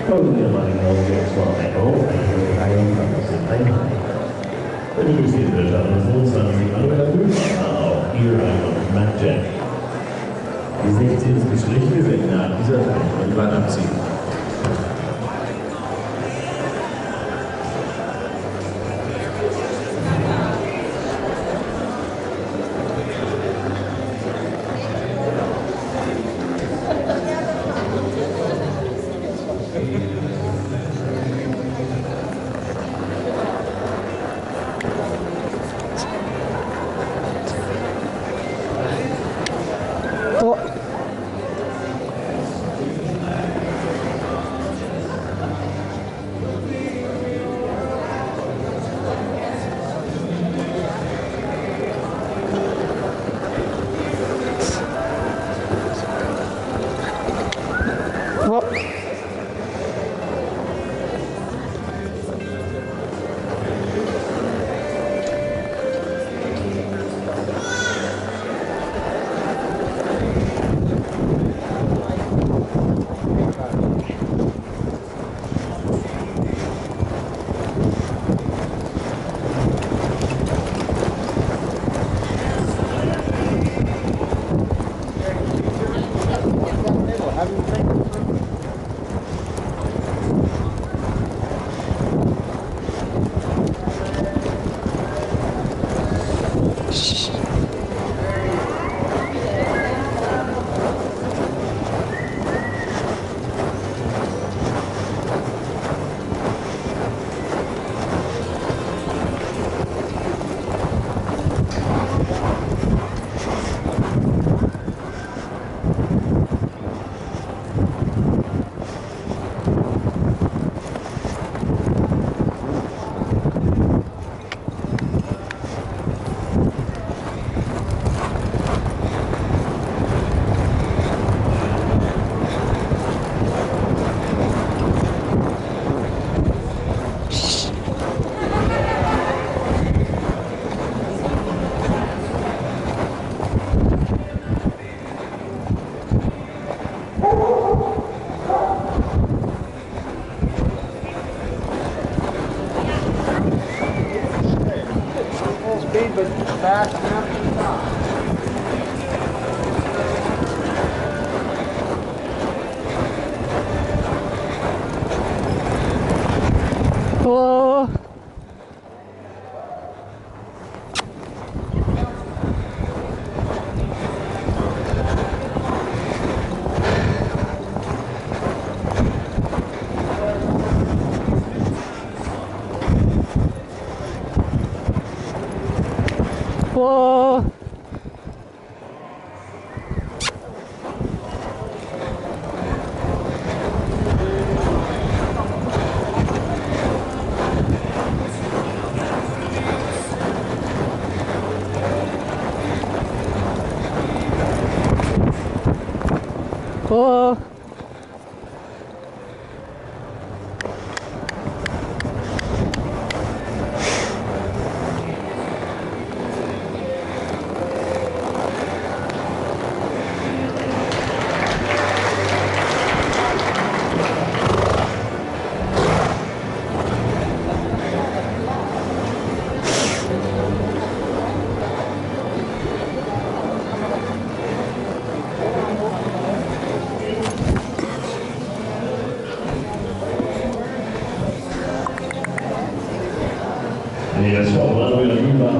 Folgende ehemaligen Audienz war ein Auf, eine Reihe und Einheit. Begrüßt den Bildschirm 25 Manuela Mühlmann, auch hier ein Matt Jack. Die 16 ist geschlichen, wir werden nach dieser Reihe abziehen. Speed, but fast enough to stop. Hello. Hello. Hello. Nee, das war Manuela Mühlmann